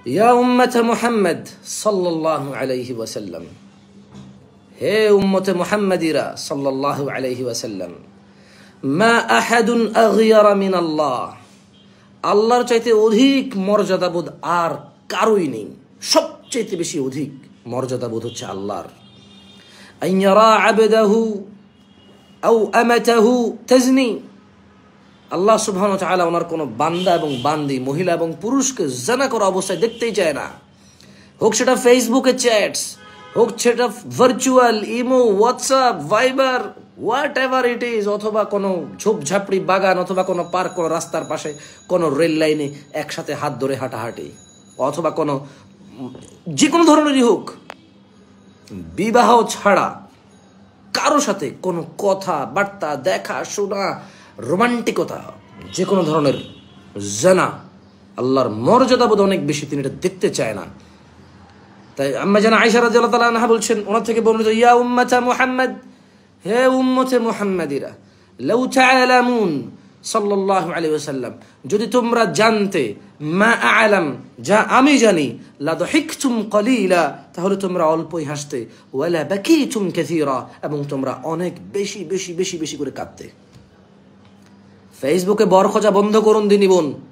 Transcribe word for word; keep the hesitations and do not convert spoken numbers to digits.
ইয়া উম্মতে মুহাম্মদ সাল্লাল্লাহু আলাইহি ওয়াসাল্লাম, হে উম্মতে মুহাম্মাদিরা সাল্লাল্লাহু আলাইহি ওয়াসাল্লাম, মা আহাদুন আগয়ারা মিন আল্লাহ, আল্লাহর চাইতে অধিক মর্যাদাবোধ আর কারোই নেই। সবচেয়ে বেশি অধিক মর্যাদাবোধ হচ্ছে আল্লাহর। আইয়ারা আবদাহু আও আমাতাহু তাজনি, আল্লাহ সুবহানাহু ওয়া তাআলা ওনার কোনো বান্দা এবং বান্দি, মহিলা এবং পুরুষকে জানা করা অবস্থায় দেখতেই চায় না। হোক সেটা ফেসবুকে চ্যাটস, হোক সেটা virtual imo, WhatsApp, Viber, whatever it is, অথবা কোনো ঝোপঝাপড়ি বাগান, অথবা কোনো পার্ক, কোনো রাস্তার পাশে, কোনো রেল লাইনে একসাথে হাত ধরে হাঁটাহাঁটি, অথবা কোনো যে কোনো ধরনেরই হোক, বিবাহ ছাড়া কারো সাথে কোনো কথা বার্তা, দেখা শোনা, রোমান্টিকতা, যে কোনো ধরনের জানা, আল্লাহর মর্যাদাবোধ অনেক বেশি, তিনি এটা দেখতে চায় না। তাই আম্মা জানা আয়েশা রাদিয়াল্লাহু তাআলা আনহা বলছেন, ওনার থেকে বর্ণিত, ইয়া উম্মাতা মুহাম্মদ, হে উম্মতে মুহাম্মাদিরা, লাউ তাআলামুন সাল্লাল্লাহু আলাইহি ওয়াসাল্লাম, যদি তোমরা জানতে, মা আ'লাম, যা আমি জানি, লা দাহিকতুম কলিলা, তাহলে তোমরা অল্পই হাসতে, ওয়ালা বাকিতুম কাসীরা, এবং তোমরা অনেক বেশি বেশি বেশি বেশি করে কাঁদতে। ফেসবুকে বর খোঁজা বন্ধ করুন দিনী বোন।